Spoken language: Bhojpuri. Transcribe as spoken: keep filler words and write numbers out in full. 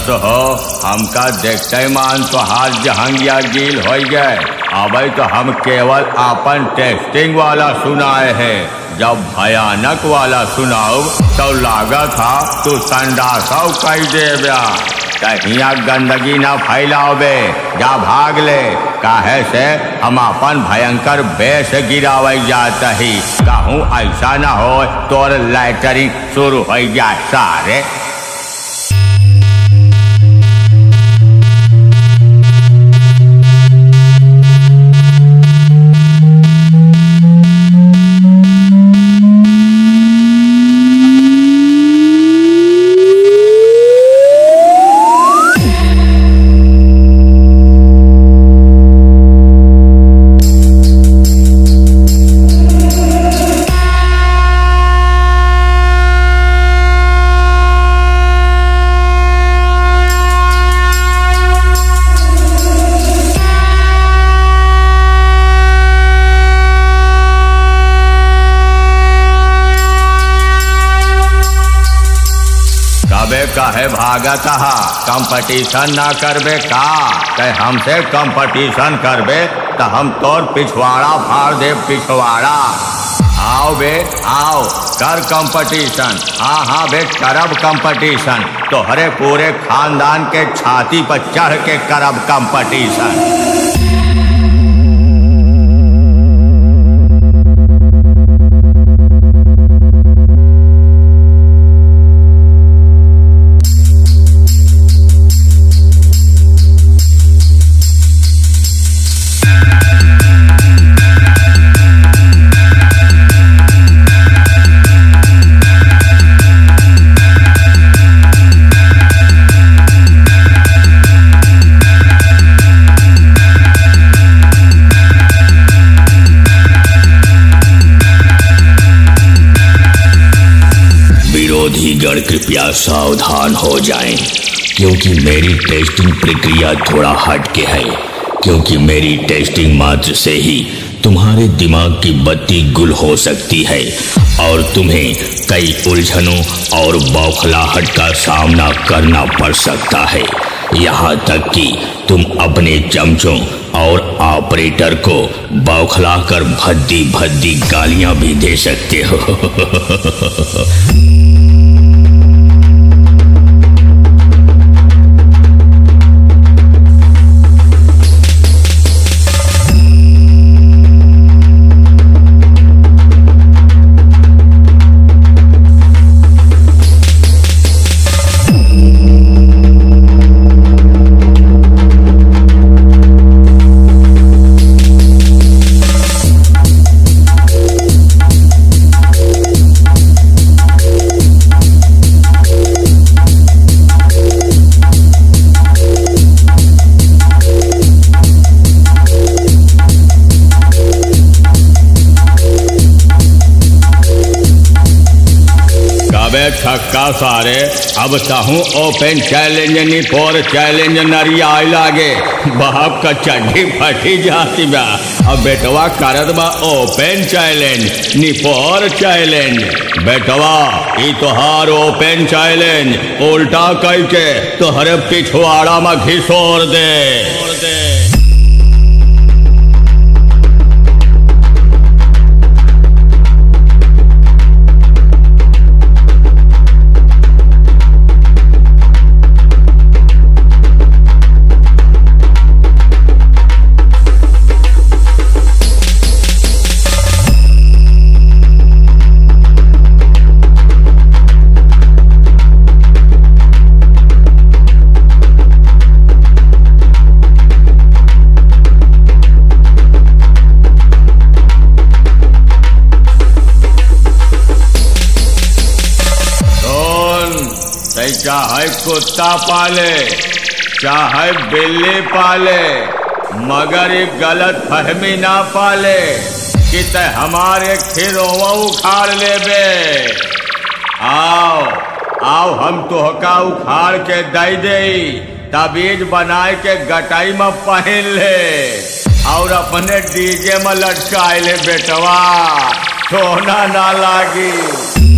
हो हमका देखते मान तो हाथ जहांगिया गिल हो गए। अबे तो हम केवल अपन टेस्टिंग वाला सुनाए हैं, जब भयानक वाला सुनाओ तो लागा था तू संडासा कही देव्या। तहिया गंदगी ना फैलाओबे, जा भाग ले, काहे से हम अपन भयंकर बेस गिरावे जाता ही। कहूँ ऐसा ना हो तोर लैटरिंग शुरू हो जाए सारे। कहे भागत हा कंपटीशन ना करबे का? कहे हमसे कंपटीशन करबे तो हम तोर पिछवाड़ा फाड़ दे पिछवाड़ा। आओ बे आओ कर कंपटीशन। हाँ हाँ बे करब कंपटीशन, तोहरे पूरे खानदान के छाती पर चढ़ के करब कंपटीशन। गण कृपया सावधान हो जाएं, क्योंकि मेरी टेस्टिंग प्रक्रिया थोड़ा हटके है। क्योंकि मेरी टेस्टिंग मात्र से ही तुम्हारे दिमाग की बत्ती गुल हो सकती है और तुम्हें कई उलझनों और बौखलाहट का सामना करना पड़ सकता है। यहाँ तक कि तुम अपने चमचों और ऑपरेटर को बौखला कर भद्दी भद्दी गालियां भी दे सकते हो। छक्का सारे अब चाहूँ ओपन चैलेंज नहीं फोर चैलेंज नरिया लागे। बाप का चड्डी फटी जाती बा। अब बेटवा करत बा ओपन चैलेंज नी फोर चैलेंज। बेटवा ई तोहार ओपन चैलेंज उल्टा कह के तोहरे पिछवाड़ा में घिसोर दे। चाहे कुत्ता पाले चाहे बिल्ली पाले, मगर एक गलत फहमी ना पाले कि ते हमारे खिरवा उखाड़ ले बे। आओ आओ हम तोहका उखाड़ के दई दे, तबीज बनाए के गटाई में पहन ले और अपने डीजे में लटकाए ले बेटवा, सोना ना लागी।